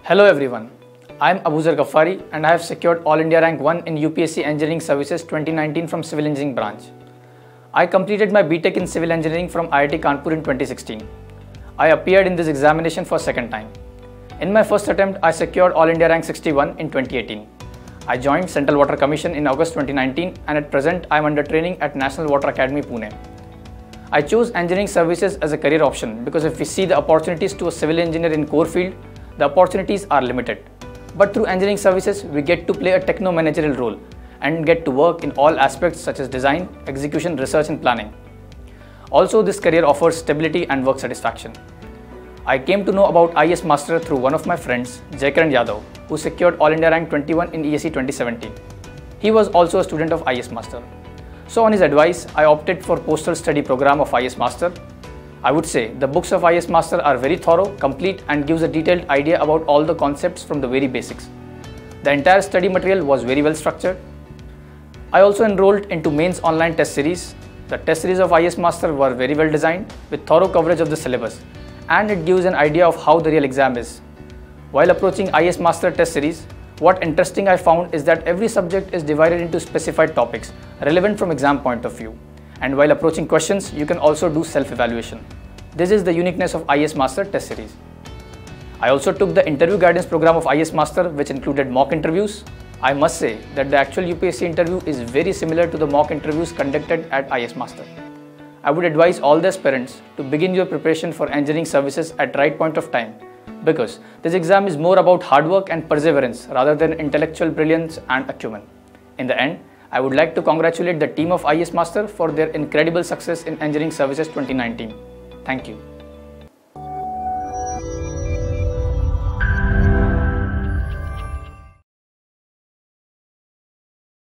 Hello everyone, I am Abuzar Ghaffari and I have secured All India Rank 1 in UPSC Engineering Services 2019 from Civil Engineering branch. I completed my BTech in Civil Engineering from IIT Kanpur in 2016. I appeared in this examination for second time. In my first attempt, I secured All India Rank 61 in 2018. I joined Central Water Commission in August 2019 and at present I am under training at National Water Academy, Pune. I chose engineering services as a career option because if we see the opportunities to a civil engineer in core field, the opportunities are limited. But through engineering services, we get to play a techno-managerial role and get to work in all aspects such as design, execution, research and planning. Also, this career offers stability and work satisfaction. I came to know about IAS Master through one of my friends, Jaykaran Yadav, who secured All India Rank 21 in ESE 2017. He was also a student of IAS Master. So on his advice, I opted for Postal Study Program of IAS Master. I would say the books of IAS Master are very thorough, complete and gives a detailed idea about all the concepts from the very basics. The entire study material was very well structured. I also enrolled into mains online test series. The test series of IAS Master were very well designed with thorough coverage of the syllabus and it gives an idea of how the real exam is. While approaching IAS Master test series, what interesting I found is that every subject is divided into specified topics relevant from exam point of view. And while approaching questions, you can also do self-evaluation. This is the uniqueness of IAS Master test series. I also took the interview guidance program of IAS Master, which included mock interviews. I must say that the actual UPSC interview is very similar to the mock interviews conducted at IAS Master. I would advise all the aspirants to begin your preparation for engineering services at right point of time, because this exam is more about hard work and perseverance rather than intellectual brilliance and acumen. In the end, I would like to congratulate the team of IAS Master for their incredible success in Engineering Services 2019. Thank you.